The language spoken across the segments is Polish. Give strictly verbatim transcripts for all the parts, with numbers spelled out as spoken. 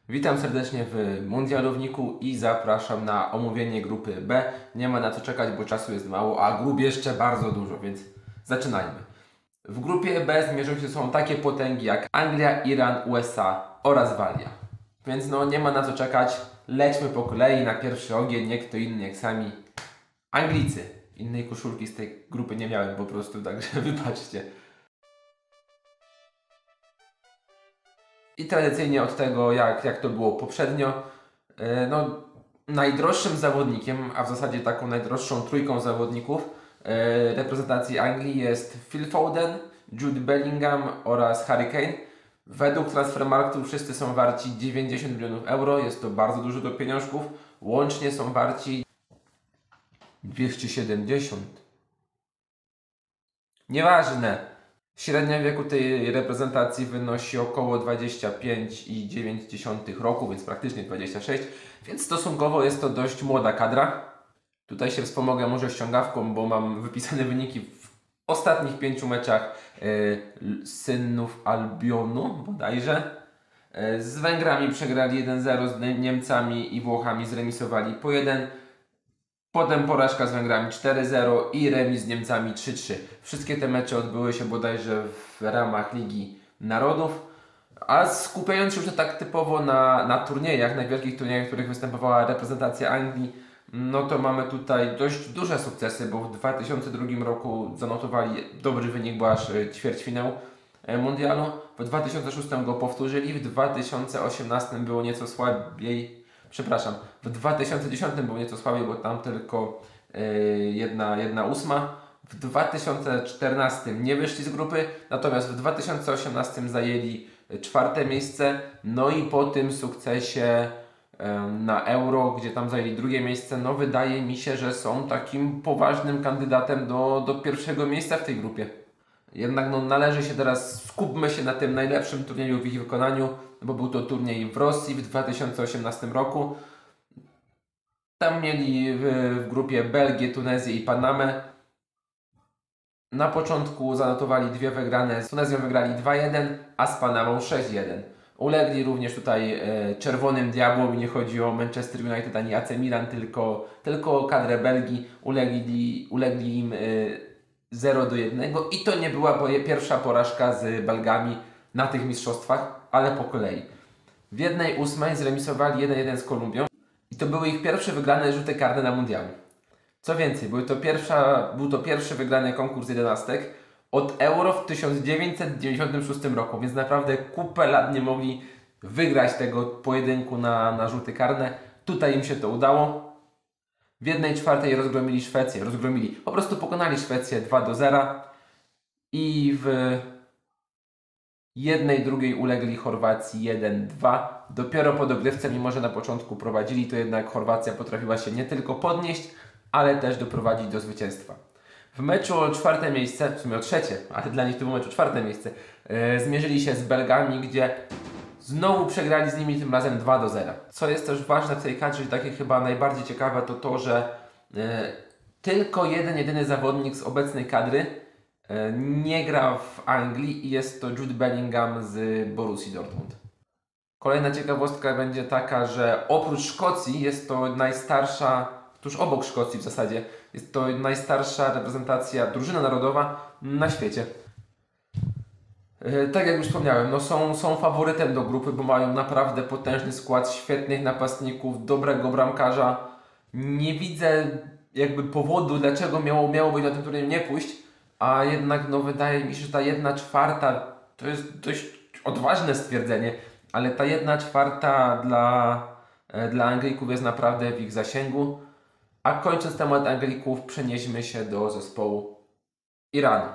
Witam serdecznie w Mundialowniku i zapraszam na omówienie grupy B. Nie ma na co czekać, bo czasu jest mało, a grup jeszcze bardzo dużo, więc zaczynajmy. W grupie B zmierzą się są takie potęgi jak Anglia, Iran, U S A oraz Walia. Więc no nie ma na co czekać, lećmy po kolei na pierwszy ogień, nie kto inny jak sami Anglicy. Innej koszulki z tej grupy nie miałem po prostu, także wybaczcie. I tradycyjnie od tego, jak, jak to było poprzednio, e, no, najdroższym zawodnikiem, a w zasadzie taką najdroższą trójką zawodników e, reprezentacji Anglii jest Phil Foden, Jude Bellingham oraz Harry Kane. Według Transfermarktu wszyscy są warci dziewięćdziesiąt milionów euro, jest to bardzo dużo do pieniążków. Łącznie są warci dwieście siedemdziesiąt. Nieważne. Średnia wieku tej reprezentacji wynosi około dwadzieścia pięć i dziewięć dziesiątych roku, więc praktycznie dwadzieścia sześć, więc stosunkowo jest to dość młoda kadra. Tutaj się wspomogę może ściągawką, bo mam wypisane wyniki w ostatnich pięciu meczach yy, synów Albionu bodajże. Yy, z Węgrami przegrali jeden zero, z Niemcami i Włochami zremisowali po jeden. Potem porażka z Węgrami cztery zero i remis z Niemcami trzy trzy. Wszystkie te mecze odbyły się bodajże w ramach Ligi Narodów. A skupiając się już tak typowo na, na turniejach, na wielkich turniejach, w których występowała reprezentacja Anglii, no to mamy tutaj dość duże sukcesy, bo w dwa tysiące drugim roku zanotowali dobry wynik, bo aż ćwierćfinał mundialu. W dwa tysiące szóstym go powtórzyli, w dwa tysiące osiemnastym było nieco słabiej. Przepraszam, w dwa tysiące dziesiątym było nieco słabiej, bo tam tylko yy, jedna, jedna ósma. W dwa tysiące czternastym nie wyszli z grupy, natomiast w dwa tysiące osiemnastym zajęli czwarte miejsce. No i po tym sukcesie yy, na Euro, gdzie tam zajęli drugie miejsce, no wydaje mi się, że są takim poważnym kandydatem do, do pierwszego miejsca w tej grupie. Jednak no, należy się teraz, skupmy się na tym najlepszym turnieju w ich wykonaniu, bo był to turniej w Rosji w dwa tysiące osiemnastym roku. Tam mieli w, w grupie Belgię, Tunezję i Panamę. Na początku zanotowali dwie wygrane. Z Tunezją wygrali dwa jeden, a z Panamą sześć jeden. Ulegli również tutaj e, czerwonym diabłom i nie chodzi o Manchester United ani A C Milan, tylko, tylko o kadrę Belgii. Ulegli, ulegli im e, zero do jednego i to nie była pierwsza porażka z Belgami na tych mistrzostwach, ale po kolei. W jednej ósmej zremisowali jeden jeden z Kolumbią i to były ich pierwsze wygrane rzuty karne na mundialu. Co więcej, były to pierwsza, był to pierwszy wygrany konkurs jedenastek od Euro w tysiąc dziewięćset dziewięćdziesiątym szóstym roku, więc naprawdę kupę lat nie mogli wygrać tego pojedynku na, na rzuty karne. Tutaj im się to udało. W jednej czwartej rozgromili Szwecję, rozgromili, po prostu pokonali Szwecję dwa do zera i w jednej drugiej ulegli Chorwacji jeden dwa. Dopiero po dogrywce, mimo że na początku prowadzili, to jednak Chorwacja potrafiła się nie tylko podnieść, ale też doprowadzić do zwycięstwa. W meczu o czwarte miejsce, w sumie o trzecie, ale dla nich to był mecz o czwarte miejsce, yy, zmierzyli się z Belgami, gdzie znowu przegrali z nimi tym razem dwa do zera. Co jest też ważne w tej kadrze i takie chyba najbardziej ciekawe, to to, że yy, tylko jeden, jedyny zawodnik z obecnej kadry yy, nie gra w Anglii i jest to Jude Bellingham z Borussii Dortmund. Kolejna ciekawostka będzie taka, że oprócz Szkocji jest to najstarsza, tuż obok Szkocji w zasadzie, jest to najstarsza reprezentacja, drużyna narodowa na świecie. Tak jak już wspomniałem, no są, są faworytem do grupy, bo mają naprawdę potężny skład świetnych napastników, dobrego bramkarza. Nie widzę jakby powodu, dlaczego miało, miałoby na tym turnieju nie pójść, a jednak no wydaje mi się, że ta jedna czwarta to jest dość odważne stwierdzenie, ale ta jedna czwarta dla, dla Anglików jest naprawdę w ich zasięgu. A kończąc temat Anglików, przenieśmy się do zespołu Iranu.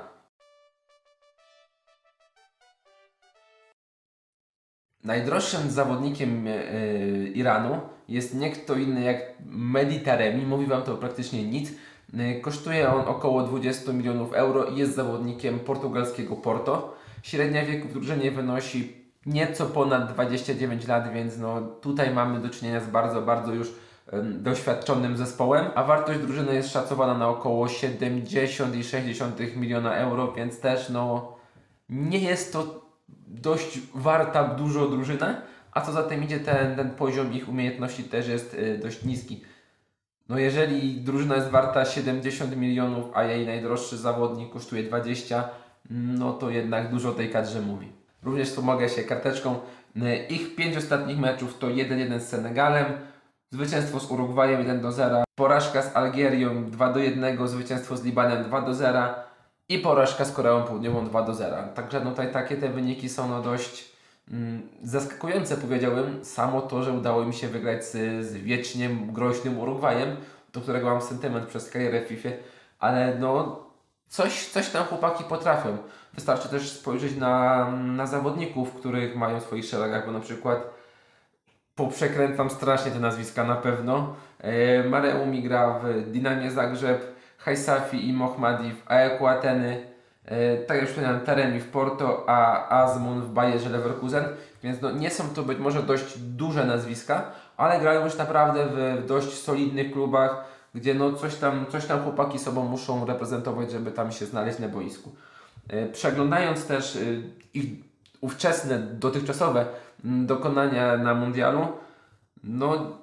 Najdroższym zawodnikiem yy, Iranu jest nie kto inny jak Mehdi Taremi. Mówi Wam to praktycznie nic. Yy, kosztuje on około dwadzieścia milionów euro i jest zawodnikiem portugalskiego Porto. Średnia wieku w drużynie wynosi nieco ponad dwadzieścia dziewięć lat, więc no, tutaj mamy do czynienia z bardzo, bardzo już yy, doświadczonym zespołem. A wartość drużyny jest szacowana na około siedemdziesiąt i sześć miliona euro, więc też no, nie jest to dość warta dużo drużyna, a co za tym idzie, ten, ten poziom ich umiejętności też jest y, dość niski. No jeżeli drużyna jest warta siedemdziesiąt milionów, a jej najdroższy zawodnik kosztuje dwadzieścia, no to jednak dużo o tej kadrze mówi. Również wspomogę się karteczką. Ich pięć ostatnich meczów to jeden jeden z Senegalem, zwycięstwo z Urugwajem jeden do zera, porażka z Algierią dwa do jednego, zwycięstwo z Libanem dwa do zera i porażka z Koreą Południową dwa do zera. Także no tutaj takie te wyniki są no dość mm, zaskakujące, powiedziałbym. Samo to, że udało mi się wygrać z, z wiecznie groźnym Urugwajem, do którego mam sentyment przez karierę w FIFA, ale no coś, coś tam chłopaki potrafią. Wystarczy też spojrzeć na, na zawodników, których mają w swoich szeregach, bo na przykład poprzekręcam strasznie te nazwiska na pewno. E, Mareumi gra w Dinamie Zagrzeb, Hajsafi i Mohmadi w A E K Ateny, e, tak jak już wspomniałem, Taremi w Porto, a Azmun w Bayerze Leverkusen, więc no, nie są to być może dość duże nazwiska, ale grają już naprawdę w, w dość solidnych klubach, gdzie no coś tam, coś tam chłopaki sobą muszą reprezentować, żeby tam się znaleźć na boisku. E, przeglądając też e, ich ówczesne, dotychczasowe m, dokonania na mundialu, no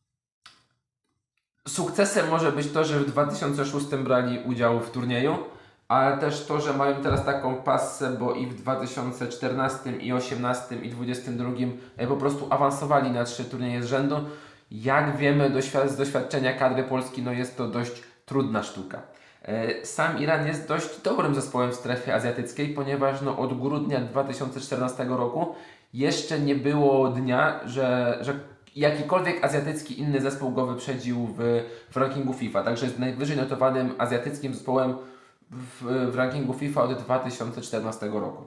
sukcesem może być to, że w dwa tysiące szóstym brali udział w turnieju, ale też to, że mają teraz taką passę, bo i w dwa tysiące czternastym, i osiemnastym, i dwudziestym drugim e, po prostu awansowali na trzy turnieje z rzędu. Jak wiemy doświad z doświadczenia kadry Polski, no jest to dość trudna sztuka. E, sam Iran jest dość dobrym zespołem w strefie azjatyckiej, ponieważ no, od grudnia dwa tysiące czternastego roku jeszcze nie było dnia, że, że jakikolwiek azjatycki inny zespół go wyprzedził w, w rankingu FIFA. Także jest najwyżej notowanym azjatyckim zespołem w, w rankingu FIFA od dwa tysiące czternastego roku.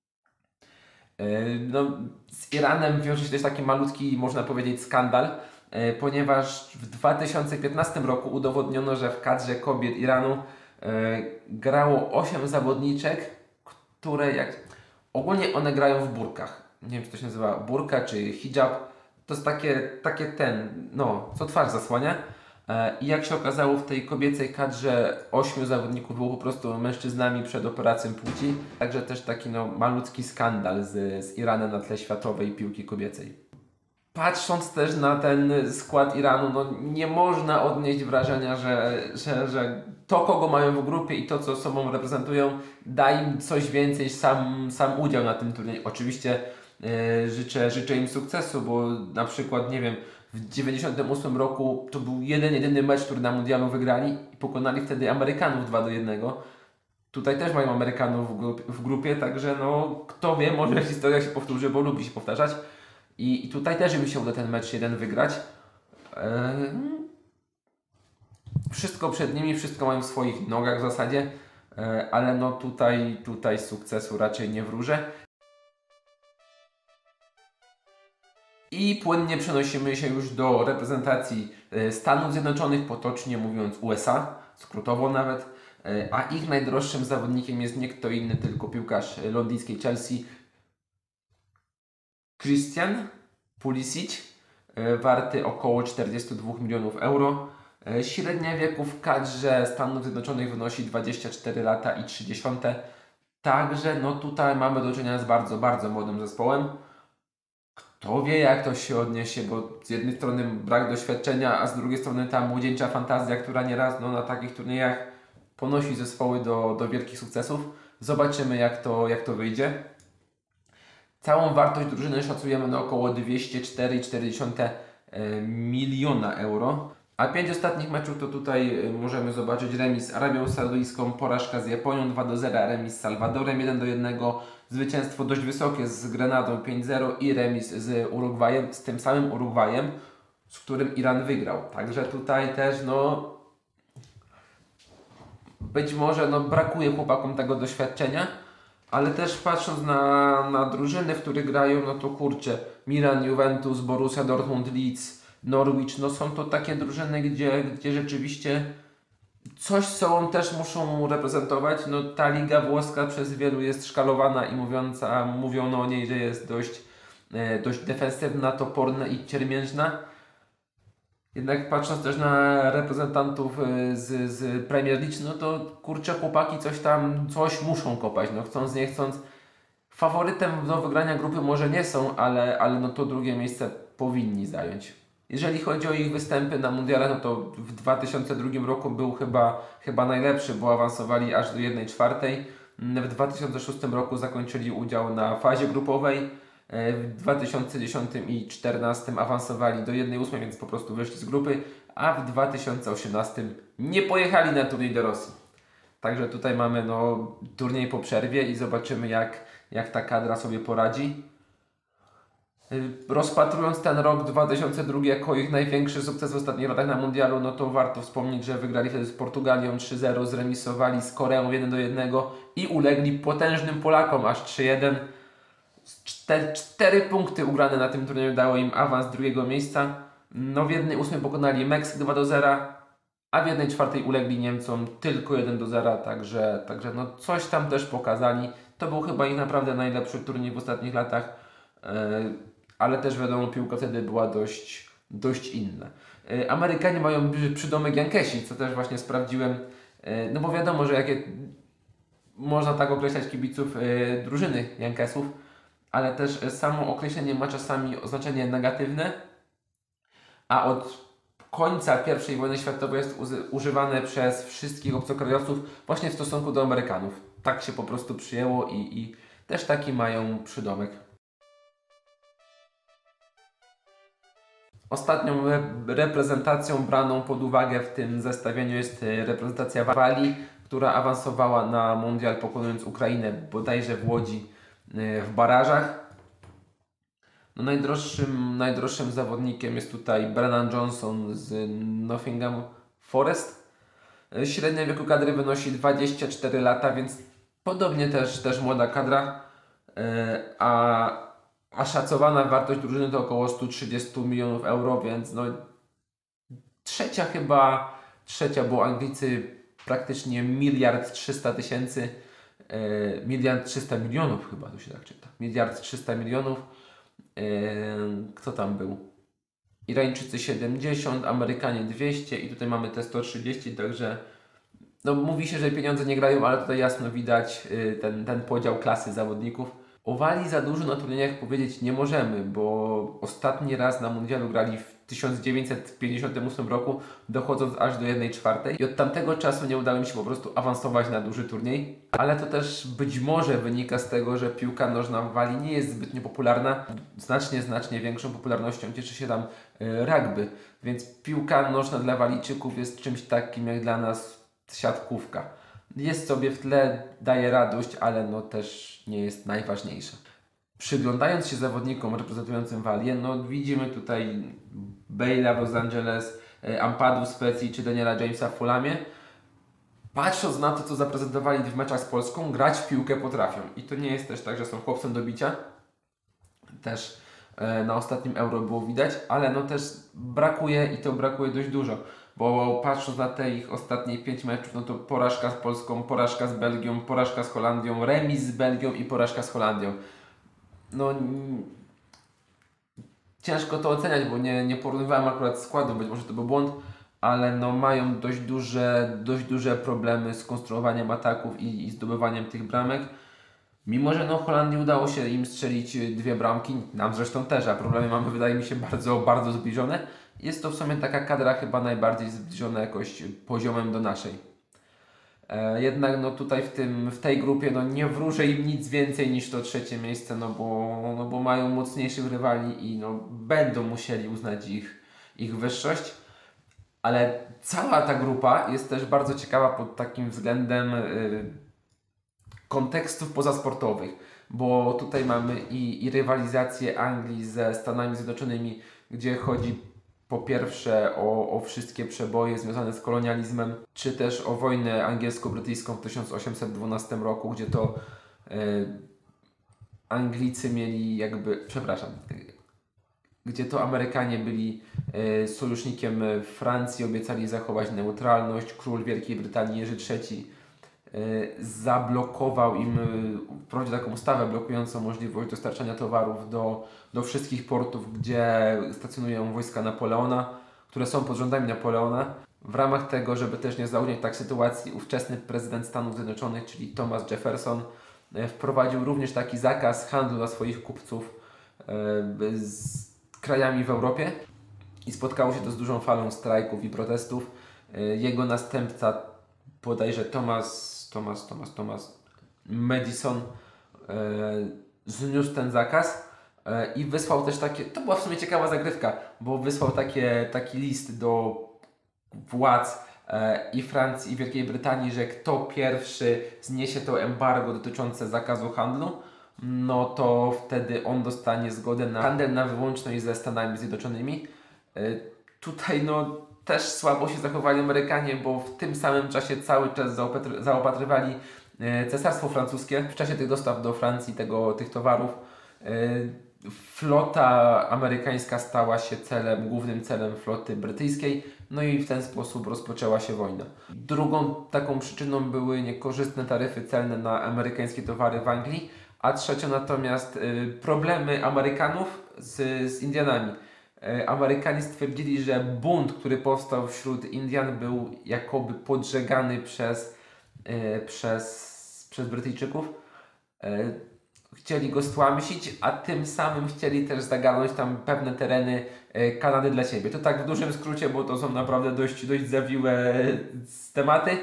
No, z Iranem wiąże się też taki malutki, można powiedzieć, skandal, ponieważ w dwa tysiące piętnastym roku udowodniono, że w kadrze kobiet Iranu grało osiem zawodniczek, które jak... Ogólnie one grają w burkach. Nie wiem, czy to się nazywa burka czy hijab. To jest takie, takie ten, no, co twarz zasłania. I jak się okazało, w tej kobiecej kadrze ośmiu zawodników było po prostu mężczyznami przed operacją płci. Także też taki no, malutki skandal z, z Iranem na tle światowej piłki kobiecej. Patrząc też na ten skład Iranu, no, nie można odnieść wrażenia, że, że, że to, kogo mają w grupie i to, co sobą reprezentują, da im coś więcej niż sam, sam udział na tym turnieju. Oczywiście yy, życzę, życzę im sukcesu, bo na przykład, nie wiem, w dziewięćdziesiątym ósmym roku to był jeden, jedyny mecz, który na mundialu wygrali i pokonali wtedy Amerykanów dwa do jednego. Tutaj też mają Amerykanów w grupie, w grupie, także no, kto wie, może historia się powtórzy, bo lubi się powtarzać. I, i tutaj też mi się uda ten mecz jeden wygrać. Eee, wszystko przed nimi, wszystko mają w swoich nogach w zasadzie, eee, ale no tutaj, tutaj sukcesu raczej nie wróżę. I płynnie przenosimy się już do reprezentacji Stanów Zjednoczonych, potocznie mówiąc U S A, skrótowo nawet, a ich najdroższym zawodnikiem jest nie kto inny, tylko piłkarz londyńskiej Chelsea, Christian Pulisic, warty około czterdzieści dwa milionów euro. Średnia wieku w kadrze Stanów Zjednoczonych wynosi dwadzieścia cztery lata i trzy dziesiąte. Także no tutaj mamy do czynienia z bardzo, bardzo młodym zespołem. Kto wie, jak to się odniesie, bo z jednej strony brak doświadczenia, a z drugiej strony ta młodzieńcza fantazja, która nieraz no, na takich turniejach ponosi zespoły do, do wielkich sukcesów. Zobaczymy, jak to, jak to wyjdzie. Całą wartość drużyny szacujemy na około dwieście cztery przecinek cztery miliona euro. A pięć ostatnich meczów to tutaj możemy zobaczyć remis z Arabią Saudyjską, porażka z Japonią dwa do zera, remis z Salwadorem jeden do jednego, zwycięstwo dość wysokie z Grenadą pięć zero i remis z Urugwajem, z tym samym Urugwajem, z którym Iran wygrał. Także tutaj też no być może no, brakuje chłopakom tego doświadczenia, ale też patrząc na, na drużyny, w których grają, no to kurczę, Milan, Juventus, Borussia Dortmund, Leeds, Norwich, no są to takie drużyny, gdzie, gdzie rzeczywiście coś sobą też muszą reprezentować. No ta liga włoska przez wielu jest szkalowana i mówiąca, mówiono o niej, że jest dość, e, dość defensywna, toporna i ciermiężna. Jednak patrząc też na reprezentantów z, z Premier League, no to kurczę, chłopaki coś tam, coś muszą kopać, no chcąc nie chcąc. Faworytem do wygrania grupy może nie są, ale, ale no to drugie miejsce powinni zająć. Jeżeli chodzi o ich występy na mundialach, no to w dwa tysiące drugim roku był chyba, chyba najlepszy, bo awansowali aż do jednej czwartej. W dwa tysiące szóstym roku zakończyli udział na fazie grupowej. W dwa tysiące dziesiątym i dwa tysiące czternastym awansowali do jednej ósmej, więc po prostu wyszli z grupy, a w dwa tysiące osiemnastym nie pojechali na turniej do Rosji. Także tutaj mamy no, turniej po przerwie i zobaczymy jak, jak ta kadra sobie poradzi. Rozpatrując ten rok dwa tysiące drugi jako ich największy sukces w ostatnich latach na mundialu, no to warto wspomnieć, że wygrali wtedy z Portugalią trzy zero, zremisowali z Koreą jeden do jednego i ulegli potężnym Polakom aż trzy jeden. Cztery, cztery punkty ugrane na tym turnieju dało im awans drugiego miejsca. No w jednej ósmej pokonali Meksyk dwa do zera, a w jednej czwartej ulegli Niemcom tylko jeden do zera, także, także no coś tam też pokazali. To był chyba ich naprawdę najlepszy turniej w ostatnich latach, yy, ale też wiadomo, piłka wtedy była dość, dość inna. Yy, Amerykanie mają przydomek Jankesi, co też właśnie sprawdziłem, yy, no bo wiadomo, że jakie można tak określać kibiców yy, drużyny Yankesów, ale też samo określenie ma czasami oznaczenie negatywne, a od końca pierwszej wojny światowej jest używane przez wszystkich obcokrajowców właśnie w stosunku do Amerykanów. Tak się po prostu przyjęło i, i też taki mają przydomek. Ostatnią reprezentacją braną pod uwagę w tym zestawieniu jest reprezentacja Walii, która awansowała na mundial pokonując Ukrainę bodajże w Łodzi w barażach. No najdroższym, najdroższym zawodnikiem jest tutaj Brennan Johnson z Nottingham Forest. Średnia wieku kadry wynosi dwadzieścia cztery lata, więc podobnie też, też młoda kadra, a, a szacowana wartość drużyny to około sto trzydzieści milionów euro, więc no trzecia chyba, trzecia, bo Anglicy praktycznie miliard trzysta tysięcy, miliard trzysta milionów chyba to się tak czyta, miliard trzysta milionów. Kto tam był? Irańczycy siedemdziesiąt, Amerykanie dwieście i tutaj mamy te sto trzydzieści, także no mówi się, że pieniądze nie grają, ale tutaj jasno widać ten, ten podział klasy zawodników. O Walii za dużo na turniejach powiedzieć nie możemy, bo ostatni raz na mundialu grali w tysiąc dziewięćset pięćdziesiątym ósmym roku, dochodząc aż do jednej czwartej i od tamtego czasu nie udało mi się po prostu awansować na duży turniej, ale to też być może wynika z tego, że piłka nożna w Walii nie jest zbytnio popularna. Znacznie, znacznie większą popularnością cieszy się tam rugby, więc piłka nożna dla Walijczyków jest czymś takim jak dla nas siatkówka. Jest sobie w tle, daje radość, ale no też nie jest najważniejsza. Przyglądając się zawodnikom reprezentującym Walię, no widzimy tutaj Bale'a w Los Angeles, Ampadu w Specji czy Daniela Jamesa w Fulhamie. Patrząc na to, co zaprezentowali w meczach z Polską, grać w piłkę potrafią. I to nie jest też tak, że są chłopcem do bicia. Też e, na ostatnim Euro było widać, ale no też brakuje i to brakuje dość dużo. Bo patrząc na te ich ostatnie pięć meczów, no to porażka z Polską, porażka z Belgią, porażka z Holandią, remis z Belgią i porażka z Holandią. No ciężko to oceniać, bo nie, nie porównywałem akurat składu, być może to był błąd, ale no mają dość duże, dość duże problemy z konstruowaniem ataków i, i zdobywaniem tych bramek. Mimo że no Holandii udało się im strzelić dwie bramki, nam zresztą też, a problemy mamy wydaje mi się bardzo, bardzo zbliżone. Jest to w sumie taka kadra chyba najbardziej zbliżona jakoś poziomem do naszej. E, jednak no tutaj w, tym, w tej grupie no nie wróżę im nic więcej niż to trzecie miejsce, no bo, no bo mają mocniejszych rywali i no będą musieli uznać ich, ich wyższość. Ale cała ta grupa jest też bardzo ciekawa pod takim względem y, kontekstów pozasportowych, bo tutaj mamy i, i rywalizację Anglii ze Stanami Zjednoczonymi, gdzie chodzi po pierwsze o, o wszystkie przeboje związane z kolonializmem, czy też o wojnę angielsko-brytyjską w tysiąc osiemset dwunastym roku, gdzie to y, Anglicy mieli jakby, przepraszam, gdzie to Amerykanie byli y, sojusznikiem Francji, obiecali zachować neutralność. Król Wielkiej Brytanii Jerzy trzeci y, zablokował im, y, wprowadził taką ustawę blokującą możliwość dostarczania towarów do, do wszystkich portów, gdzie stacjonują wojska Napoleona, które są pod rządami Napoleona. W ramach tego, żeby też nie zaogniać tak sytuacji, ówczesny prezydent Stanów Zjednoczonych, czyli Thomas Jefferson, e, wprowadził również taki zakaz handlu dla swoich kupców e, z krajami w Europie i spotkało się to z dużą falą strajków i protestów. E, jego następca, bodajże Thomas, Thomas, Thomas, Thomas Madison, e, zniósł ten zakaz e, i wysłał też takie, to była w sumie ciekawa zagrywka, bo wysłał takie, taki list do władz e, i Francji i Wielkiej Brytanii, że kto pierwszy zniesie to embargo dotyczące zakazu handlu, no to wtedy on dostanie zgodę na handel na wyłączność ze Stanami Zjednoczonymi. E, tutaj no też słabo się zachowali Amerykanie, bo w tym samym czasie cały czas zaopatry zaopatrywali e, Cesarstwo Francuskie. W czasie tych dostaw do Francji tego, tych towarów e, flota amerykańska stała się celem, głównym celem floty brytyjskiej, no i w ten sposób rozpoczęła się wojna. Drugą taką przyczyną były niekorzystne taryfy celne na amerykańskie towary w Anglii, a trzecią natomiast y, problemy Amerykanów z, z Indianami. Y, Amerykanie stwierdzili, że bunt, który powstał wśród Indian, był jakoby podżegany przez, y, przez, przez Brytyjczyków. Y, Chcieli go stłamsić, a tym samym chcieli też zagarnąć tam pewne tereny e, Kanady dla siebie. To tak w dużym skrócie, bo to są naprawdę dość, dość zawiłe tematy.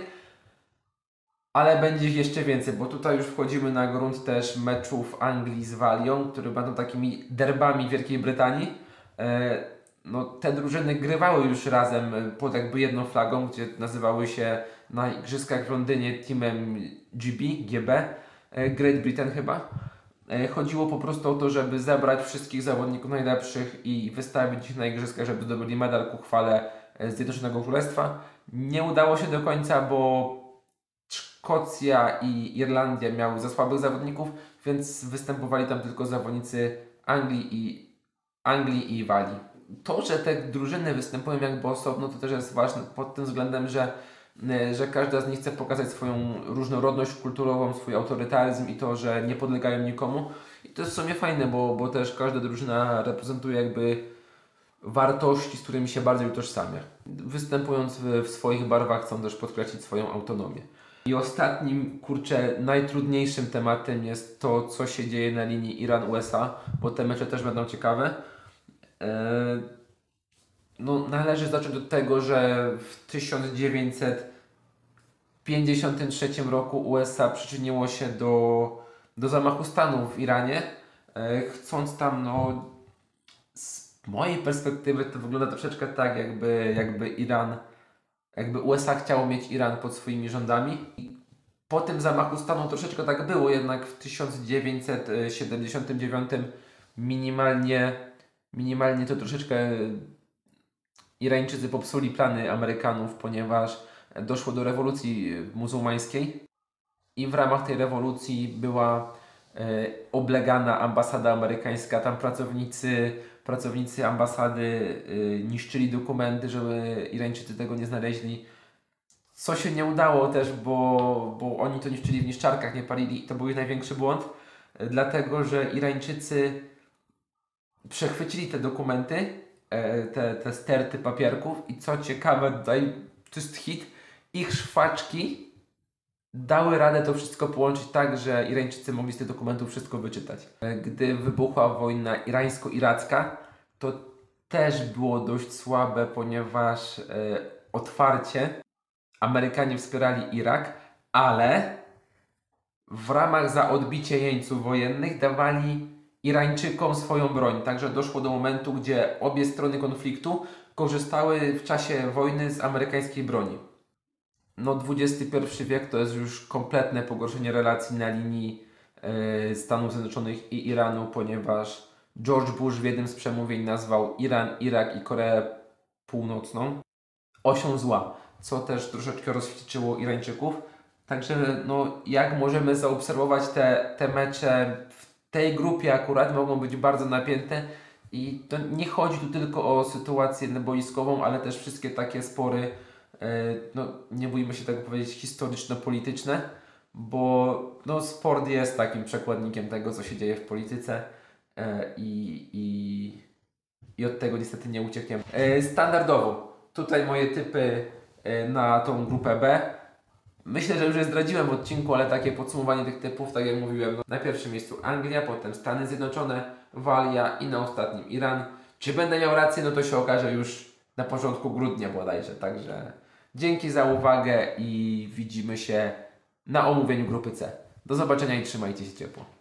Ale będzie ich jeszcze więcej, bo tutaj już wchodzimy na grunt też meczów Anglii z Walią, które będą takimi derbami Wielkiej Brytanii. E, no, te drużyny grywały już razem pod jakby jedną flagą, gdzie nazywały się na igrzyskach w Londynie teamem G B, G B, e, Great Britain chyba. Chodziło po prostu o to, żeby zebrać wszystkich zawodników najlepszych i wystawić ich na igrzyskach, żeby zdobyli medal ku chwale Zjednoczonego Królestwa. Nie udało się do końca, bo Szkocja i Irlandia miały za słabych zawodników, więc występowali tam tylko zawodnicy Anglii i, Anglii i Walii. To, że te drużyny występują jakby osobno, to też jest ważne pod tym względem, że że każda z nich chce pokazać swoją różnorodność kulturową, swój autorytaryzm i to, że nie podlegają nikomu. I to jest w sumie fajne, bo, bo też każda drużyna reprezentuje jakby wartości, z którymi się bardziej utożsamia. Występując w, w swoich barwach chcą też podkreślić swoją autonomię. I ostatnim, kurczę, najtrudniejszym tematem jest to, co się dzieje na linii Iran-U S A, bo te mecze też będą ciekawe. Eee, No, należy zacząć od tego, że w tysiąc dziewięćset pięćdziesiątym trzecim roku U S A przyczyniło się do, do zamachu stanu w Iranie, e, chcąc tam, no, z mojej perspektywy to wygląda troszeczkę tak, jakby, jakby Iran, jakby U S A chciało mieć Iran pod swoimi rządami. I po tym zamachu stanu troszeczkę tak było, jednak w tysiąc dziewięćset siedemdziesiątym dziewiątym minimalnie, minimalnie to troszeczkę Irańczycy popsuli plany Amerykanów, ponieważ doszło do rewolucji muzułmańskiej i w ramach tej rewolucji była e, oblegana ambasada amerykańska. Tam pracownicy, pracownicy ambasady e, niszczyli dokumenty, żeby Irańczycy tego nie znaleźli. Co się nie udało też, bo, bo oni to niszczyli w niszczarkach, nie palili i to był ich największy błąd, e, dlatego że Irańczycy przechwycili te dokumenty, Te, te sterty papierków i co ciekawe, tutaj to jest hit, ich szwaczki dały radę to wszystko połączyć tak, że Irańczycy mogli z tych dokumentów wszystko wyczytać. Gdy wybuchła wojna irańsko-iracka, to też było dość słabe, ponieważ e, otwarcie Amerykanie wspierali Irak, ale w ramach za odbicie jeńców wojennych dawali Irańczykom swoją broń. Także doszło do momentu, gdzie obie strony konfliktu korzystały w czasie wojny z amerykańskiej broni. No dwudziesty pierwszy wiek to jest już kompletne pogorszenie relacji na linii e, Stanów Zjednoczonych i Iranu, ponieważ George Bush w jednym z przemówień nazwał Iran, Irak i Koreę Północną osią zła, co też troszeczkę rozwścieczyło Irańczyków. Także no, jak możemy zaobserwować te, te mecze w tej grupie akurat mogą być bardzo napięte i to nie chodzi tu tylko o sytuację boiskową, ale też wszystkie takie spory, no nie bójmy się tego powiedzieć, historyczno-polityczne, bo no, sport jest takim przekładnikiem tego, co się dzieje w polityce i, i, i od tego niestety nie uciekniemy. Standardowo, tutaj moje typy na tą grupę B. Myślę, że już je zdradziłem w odcinku, ale takie podsumowanie tych typów, tak jak mówiłem, no, na pierwszym miejscu Anglia, potem Stany Zjednoczone, Walia i na ostatnim Iran. Czy będę miał rację, no to się okaże już na początku grudnia bodajże, także dzięki za uwagę i widzimy się na omówieniu grupy C. Do zobaczenia i trzymajcie się ciepło.